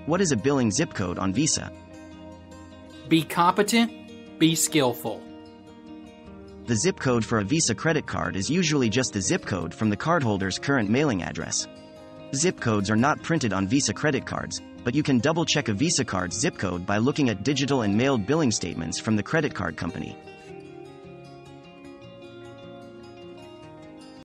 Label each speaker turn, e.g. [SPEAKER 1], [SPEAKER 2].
[SPEAKER 1] What is a billing zip code on Visa?
[SPEAKER 2] Be competent, be skillful.
[SPEAKER 1] The zip code for a Visa credit card is usually just the zip code from the cardholder's current mailing address. Zip codes are not printed on Visa credit cards, but you can double-check a Visa card's zip code by looking at digital and mailed billing statements from the credit card company.